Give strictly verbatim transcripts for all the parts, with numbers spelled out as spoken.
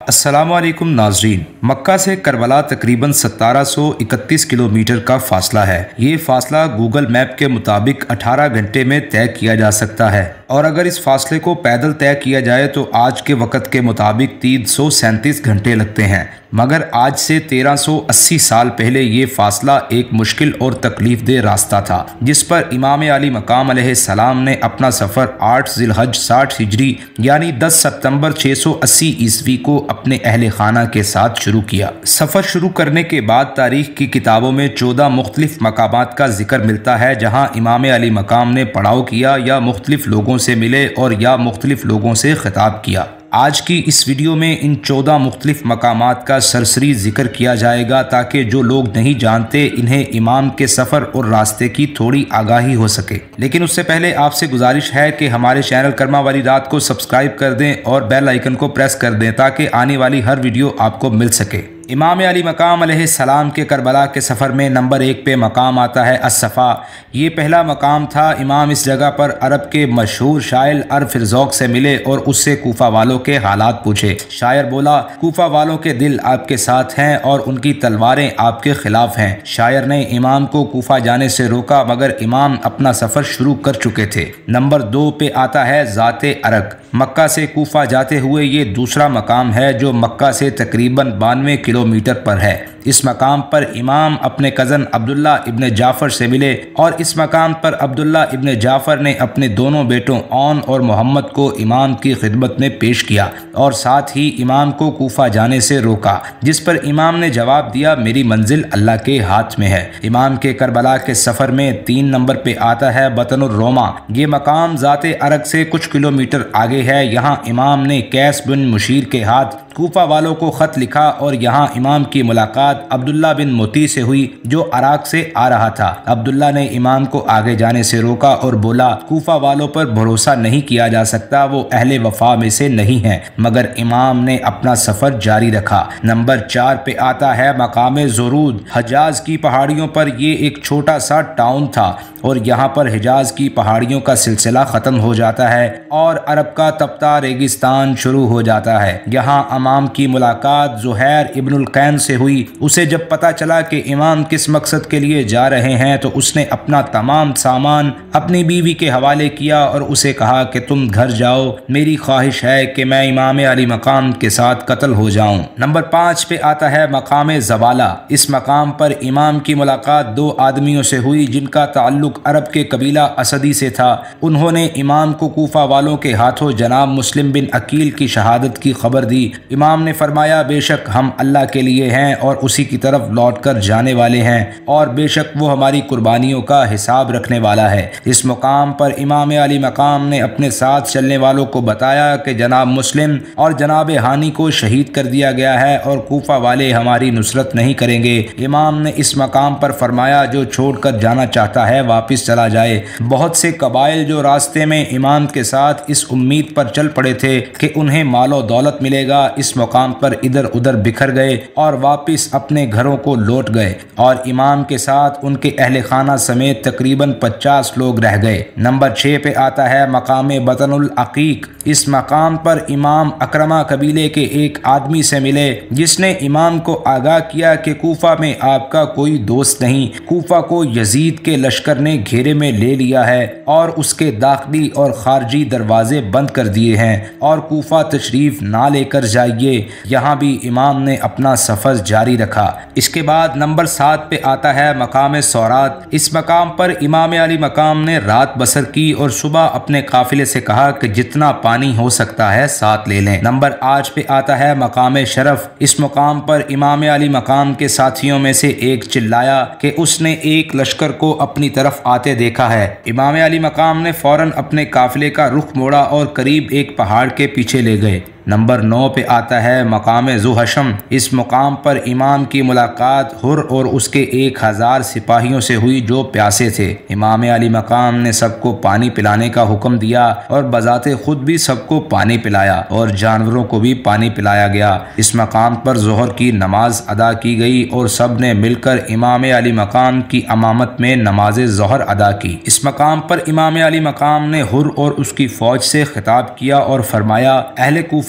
अस्सलामुअलैकुम नाजरीन। मक्का से करबला तकरीबन सत्रह सौ इकतीस किलोमीटर का फासला है। ये फासला गूगल मैप के मुताबिक अठारह घंटे में तय किया जा सकता है और अगर इस फासले को पैदल तय किया जाए तो आज के वक्त के मुताबिक तीन सौ सैंतीस घंटे लगते हैं। मगर आज से तेरह सौ अस्सी साल पहले ये फासला एक मुश्किल और तकलीफ दे रास्ता था जिस पर इमाम अली मकाम अलैहिस्सलाम ने अपना सफ़र आठ जिलहज साठ हिजरी यानी दस सितंबर छः सौ अस्सी ईस्वी को अपने अहले खाना के साथ शुरू किया। सफ़र शुरू करने के बाद तारीख की किताबों में चौदह मुख्तलिफ मकामात का जिक्र मिलता है जहाँ इमाम अली मकाम ने पड़ाव किया या मुख्तलिफ लोगों से मिले और या मुख्तलिफ लोगों से खिताब किया। आज की इस वीडियो में इन चौदह मुख्तलिफ मकामात का सरसरी जिक्र किया जाएगा ताकि जो लोग नहीं जानते इन्हें इमाम के सफ़र और रास्ते की थोड़ी आगाही हो सके। लेकिन उससे पहले आपसे गुजारिश है कि हमारे चैनल कर्मा वाली रात को सब्सक्राइब कर दें और बेल आइकन को प्रेस कर दें ताकि आने वाली हर वीडियो आपको मिल सके। इमाम अली मकाम अलैहिस्सलाम के करबला के सफ़र में नंबर एक पे मकाम आता है अस्सफ़ा। ये पहला मकाम था। इमाम इस जगह पर अरब के मशहूर शायर अरफिरज़ौक से मिले और उससे कूफा वालों के हालात पूछे। शायर बोला, कूफा वालों के दिल आपके साथ हैं और उनकी तलवारें आपके खिलाफ हैं। शायर ने इमाम को कूफा जाने से रोका मगर इमाम अपना सफ़र शुरू कर चुके थे। नंबर दो पे आता है ज़ाते अरक। मक्का से कूफा जाते हुए ये दूसरा मकाम है जो मक्का से तकरीबन बानवे किलोमीटर पर है। इस मकाम पर इमाम अपने कज़न अब्दुल्ला इब्न जाफ़र से मिले और इस मकाम पर अब्दुल्ला इब्न जाफ़र ने अपने दोनों बेटों औन और मोहम्मद को इमाम की खिदमत में पेश किया और साथ ही इमाम को कूफा जाने से रोका, जिस पर इमाम ने जवाब दिया, मेरी मंजिल अल्लाह के हाथ में है। इमाम के करबला के सफ़र में तीन नंबर पे आता है बतनुर रोमा। ये मकाम ज़ाते अरक से कुछ किलोमीटर आगे है। यहाँ इमाम ने कैस बिन मुशीर के हाथ कूफा वालों को ख़त लिखा और यहाँ इमाम की मुलाकात अब्दुल्ला बिन मोती से हुई जो अराक से आ रहा था। अब्दुल्ला ने इमाम को आगे जाने से रोका और बोला, कूफा वालों पर भरोसा नहीं किया जा सकता, वो अहले वफा में से नहीं हैं। मगर इमाम ने अपना सफ़र जारी रखा। नंबर चार पे आता है मकाम ज़ुरूद। हिजाज की पहाड़ियों पर ये एक छोटा सा टाउन था और यहाँ पर हिजाज की पहाड़ियों का सिलसिला ख़त्म हो जाता है और अरब का तपता रेगिस्तान शुरू हो जाता है। यहाँ इमाम की मुलाकात ज़ुहैर इब्नुल कैन से हुई। उसे जब पता चला कि इमाम किस मकसद के लिए जा रहे हैं तो उसने अपना तमाम सामान अपनी बीवी के हवाले किया और उसे कहा कि तुम घर जाओ, मेरी ख्वाहिश है कि मैं इमाम अली मकाम के साथ कत्ल हो जाऊं। नंबर पाँच पे आता है मकाम ज़वाला। इस मकाम पर इमाम की मुलाकात दो आदमियों से हुई जिनका ताल्लुक अरब के कबीला असदी से था। उन्होंने इमाम को कूफा वालों के हाथों जनाब मुस्लिम बिन अकील की शहादत की खबर दी। इमाम ने फरमाया, बेशक हम अल्लाह के लिए हैं और उसी की तरफ लौट कर जाने वाले हैं और बेशक वो हमारी कुर्बानियों का हिसाब रखने वाला है। इस मुकाम पर इमाम अली मकाम ने अपने साथ चलने वालों को बताया कि जनाब मुस्लिम और जनाब हानी को शहीद कर दिया गया है और कूफा वाले हमारी नुसरत नहीं करेंगे। इमाम ने इस मकाम पर फरमाया, जो छोड़ कर जाना चाहता है वापिस चला जाए। बहुत से कबाइल जो रास्ते में इमाम के साथ इस उम्मीद पर चल पड़े थे कि उन्हें मालो दौलत मिलेगा, इस मुकाम पर इधर उधर बिखर गए और वापिस अपने घरों को लौट गए और इमाम के साथ उनके अहले खाना समेत तकरीबन पचास लोग रह गए। नंबर छः पे आता है मकाम बतनुल अकीक। इस मकाम पर इमाम अकरमा कबीले के एक आदमी से मिले जिसने इमाम को आगाह किया कि कूफा में आपका कोई दोस्त नहीं, कूफा को यजीद के लश्कर ने घेरे में ले लिया है और उसके दाखिली और खारजी दरवाजे बंद कर दिए हैं और कूफा तशरीफ ना लेकर जाइए। यहाँ भी इमाम ने अपना सफ़र जारी रखा। इसके बाद नंबर सात पे आता है मकाम सौरात। इस मकाम पर इमाम अली मकाम ने रात बसर की और सुबह अपने काफिले से कहा कि जितना पानी हो सकता है साथ ले लें। नंबर आठ पे आता है मकाम शरफ। इस मकाम पर इमाम अली मकाम के साथियों में से एक चिल्लाया कि उसने एक लश्कर को अपनी तरफ आते देखा है। इमाम अली मकाम ने फौरन अपने काफिले का रुख मोड़ा और करीब एक पहाड़ के पीछे ले गए। नंबर नौ पे आता है मकाम ज़ुहशम। इस मुकाम पर इमाम की मुलाकात हुर और उसके एक हज़ार सिपाहियों से हुई जो प्यासे थे। इमाम अली मकाम ने सबको पानी पिलाने का हुक्म दिया और बजाते खुद भी सबको पानी पिलाया और जानवरों को भी पानी पिलाया गया। इस मकाम पर ज़ोहर की नमाज अदा की गई और सब ने मिलकर इमाम अली मकाम की अमामत में नमाज ज़ोहर अदा की। इस मकाम पर इमाम अली मकाम ने हुर और उसकी फ़ौज से खिताब किया और फरमाया, अहले कूफा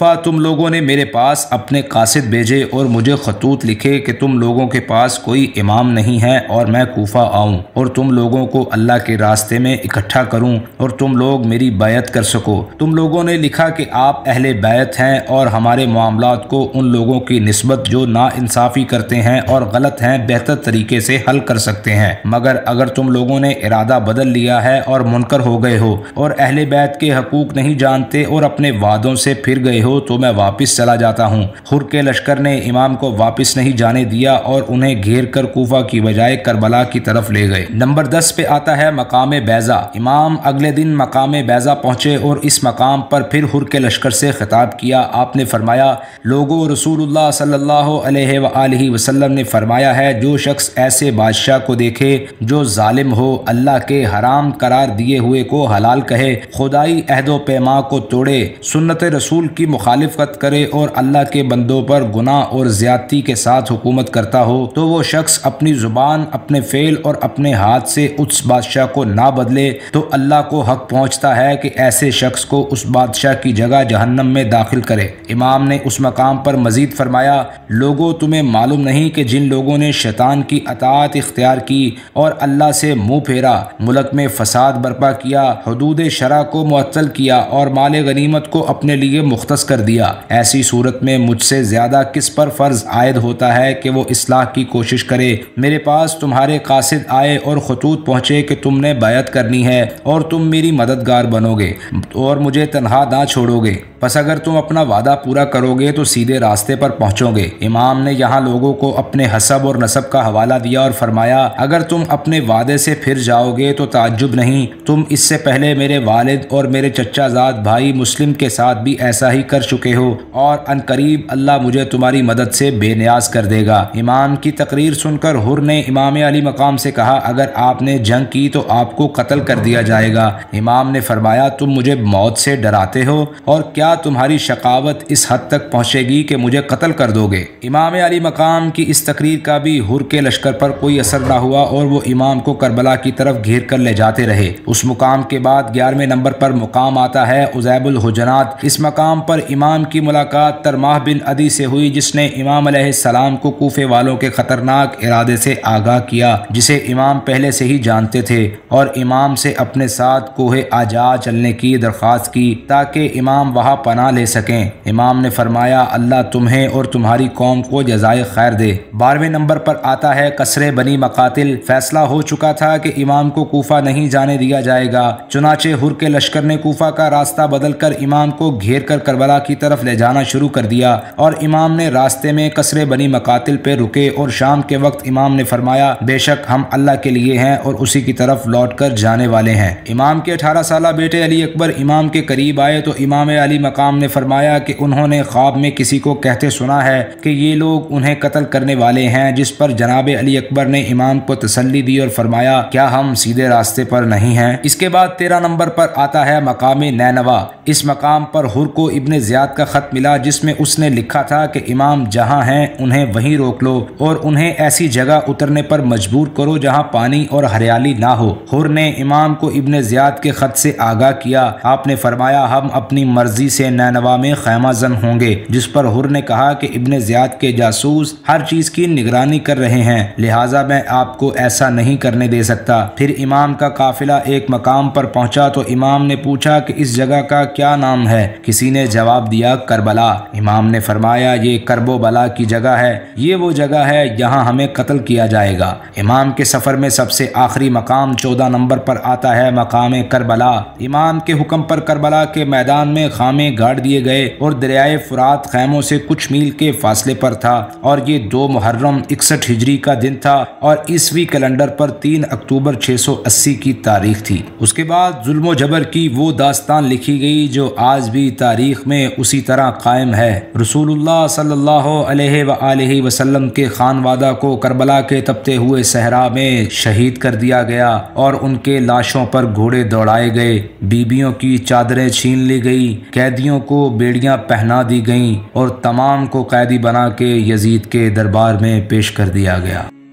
कूफा तुम लोगों ने मेरे पास अपने कासिद भेजे और मुझे खतूत लिखे कि तुम लोगों के पास कोई इमाम नहीं है और मैं कूफा आऊँ और तुम लोगों को अल्लाह के रास्ते में इकट्ठा करूँ और तुम लोग मेरी बैत कर सको। तुम लोगों ने लिखा कि आप अहले बैत हैं और हमारे मामलात को उन लोगों की निस्बत जो नाइंसाफ़ी करते हैं और गलत हैं बेहतर तरीके से हल कर सकते हैं। मगर अगर तुम लोगों ने इरादा बदल लिया है और मुनकर हो गए हो और अहले बैत के हकूक नहीं जानते और अपने वादों से फिर गए हो तो मैं वापस चला जाता हूँ। हुर के लश्कर ने इमाम को वापस नहीं जाने दिया और उन्हें घेर कर कूफा की बजाय करबला की तरफ ले गए। नंबर दस पे आता है मकाम बैज़ा। इमाम अगले दिन मकाम बैज़ा पहुंचे और इस मकाम पर फिर हुर के लश्कर से खिताब किया। आपने फरमाया, लोगो रसूलुल्लाह सल्लल्लाहु अलैहि वआलिहि वसल्लम ने फरमाया है, जो शख्स ऐसे बादशाह को देखे जो जालिम हो, अल्लाह के हराम करार दिए हुए को हलाल कहे, खुदाई अहदो पैमा को तोड़े, सुन्नत रसूल की मुखालिफत करे और अल्लाह के बंदों पर गुनाह और ज्यादती के साथ हुकूमत करता हो, तो वो शख्स अपनी जुबान, अपने फेल और अपने हाथ से उस बादशाह को ना बदले तो अल्लाह को हक पहुंचता है कि ऐसे शख्स को उस बादशाह की जगह जहन्नम में दाखिल करे। इमाम ने उस मकाम पर मजीद फरमाया, लोगों तुम्हें मालूम नहीं कि जिन लोगों ने शैतान की अताअत इख्तियार की और अल्लाह से मुंह फेरा, मुल्क में फसाद बर्पा किया, हुदूद शरा को मुअत्तल किया और माल गनीमत को अपने लिए मुख्तस कर दिया, ऐसी सूरत में मुझसे ज्यादा किस पर फर्ज आयद होता है कि वो इस्लाह की कोशिश करे। मेरे पास तुम्हारे कासिद आए और खतूत पहुंचे कि तुमने बैत करनी है और तुम मेरी मददगार बनोगे और मुझे तन्हा ना छोड़ोगे, बस अगर तुम अपना वादा पूरा करोगे तो सीधे रास्ते पर पहुंचोगे। इमाम ने यहाँ लोगों को अपने हसब और नसब का हवाला दिया और फरमाया, अगर तुम अपने वादे से फिर जाओगे तो ताज्जुब नहीं, तुम इससे पहले मेरे वालिद और मेरे चचाजाद भाई मुस्लिम के साथ भी ऐसा ही कर चुके हो और अनकरीब अल्लाह मुझे तुम्हारी मदद से बेनियाज कर देगा। इमाम की तकरीर सुनकर हुर ने इमाम अली मकाम से कहा, अगर आपने जंग की तो आपको कत्ल कर दिया जाएगा। इमाम ने फरमाया, तुम मुझे मौत से डराते हो और क्या तुम्हारी शकावत इस हद तक पहुंचेगी कि मुझे कत्ल कर दोगे। इमाम अली मकाम की इस तकरीर का भी हुर के लश्कर पर कोई असर न हुआ और वो इमाम को करबला की तरफ घेर कर ले जाते रहे। उस मुकाम के बाद ग्यारहवें नंबर पर मुकाम आता है उज़ैबुल हुजनात। इस मकाम पर इमाम की मुलाकात तरमाह बिन अदी से हुई, जिसने इमाम अलैहिस्सलाम को कूफे वालों के खतरनाक इरादे से आगाह किया, जिसे इमाम पहले से ही जानते थे, और इमाम से अपने साथ कोहे आजा चलने की दरख्वास्त की ताकि इमाम वहाँ पनाह ले सकें। इमाम ने फरमाया, अल्लाह तुम्हें और तुम्हारी कौम को जज़ाए खैर दे। बारहवें नंबर पर आता है कसरे बनी मकातिल। फैसला हो चुका था कि इमाम को कूफा नहीं जाने दिया जाएगा, चुनाचे हुर के लश्कर ने कूफा का रास्ता बदलकर इमाम को घेर कर करबला की तरफ ले जाना शुरू कर दिया और इमाम ने रास्ते में कसरे बनी मकातिल पे रुके और शाम के वक्त इमाम ने फरमाया, बेशक हम अल्लाह के लिए हैं और उसी की तरफ लौट कर जाने वाले हैं। इमाम के अठारह साल बेटे अली अकबर इमाम के करीब आए तो इमाम अली मकाम ने फरमाया कि उन्होंने ख्वाब में किसी को कहते सुना है कि ये लोग उन्हें कत्ल करने वाले हैं, जिस पर जनाब अली अकबर ने इमाम को तसल्ली दी और फरमाया, क्या हम सीधे रास्ते पर नहीं हैं। इसके बाद तेरह नंबर पर आता है मकाम नैनवा। इस मकाम पर हुर को इब्ने ज़ियाद का खत मिला जिसमें उसने लिखा था कि इमाम जहां हैं उन्हें वहीं रोक लो और उन्हें ऐसी जगह उतरने पर मजबूर करो जहां पानी और हरियाली ना हो। हुर ने इमाम को इब्ने ज़ियाद के खत से आगाह किया। आपने फरमाया, हम अपनी मर्जी से नैनवा में खैमाजन होंगे, जिस पर हुर ने कहा कि इब्ने ज़ियाद के जासूस हर चीज की निगरानी कर रहे हैं, लिहाजा मैं आपको ऐसा नहीं करने दे सकता। फिर इमाम का काफिला एक मकाम पर पहुंचा तो इमाम ने पूछा कि इस जगह का क्या नाम है। किसी ने जवाब दिया, करबला। इमाम ने फरमाया, ये करबो बला की जगह है, ये वो जगह है जहां हमें कत्ल किया जाएगा। इमाम के सफर में सबसे आखिरी मकाम चौदह नंबर पर आता है मकाम करबला। इमाम के हुक्म पर करबला के मैदान में खामे गाड़ दिए गए और दरियाए फुरात खैमों से कुछ मील के फासले पर था और ये दो मुहर्रम इकसठ हिजरी का दिन था और ईसवी कैलेंडर पर तीन अक्टूबर छह सौ अस्सी की तारीख थी। उसके बाद जुल्म जबर की वो दास्तान लिखी गई जो आज भी तारीख में उसी तरह कायम है। रसूलुल्लाह सल्लल्लाहु अलैहि वसल्लम के खानवादा को करबला के तपते हुए सहरा में शहीद कर दिया गया और उनके लाशों पर घोड़े दौड़ाए गए, बीबियों की चादरें छीन ली गई, कैदियों को बेड़ियां पहना दी गईं और तमाम को कैदी बना के यजीद के दरबार में पेश कर दिया गया।